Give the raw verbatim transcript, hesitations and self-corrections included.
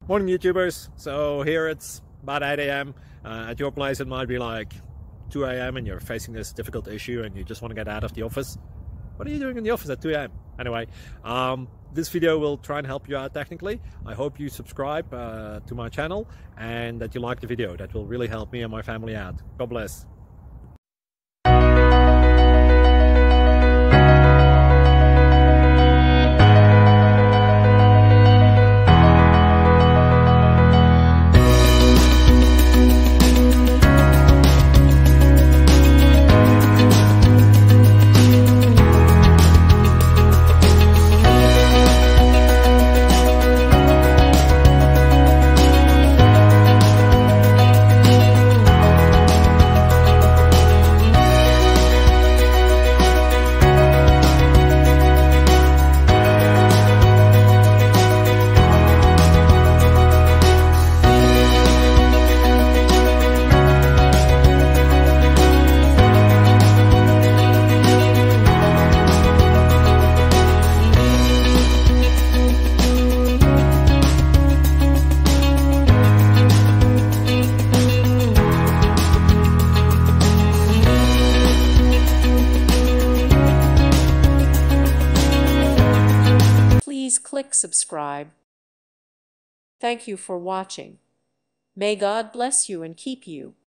Morning YouTubers. So here it's about eight A M Uh, at your place it might be like two A M and you're facing this difficult issue and you just want to get out of the office. What are you doing in the office at two A M? Anyway, um, this video will try and help you out technically. I hope you subscribe uh, to my channel and that you like the video. That will really help me and my family out. God bless. Please click subscribe. Thank you for watching. May God bless you and keep you.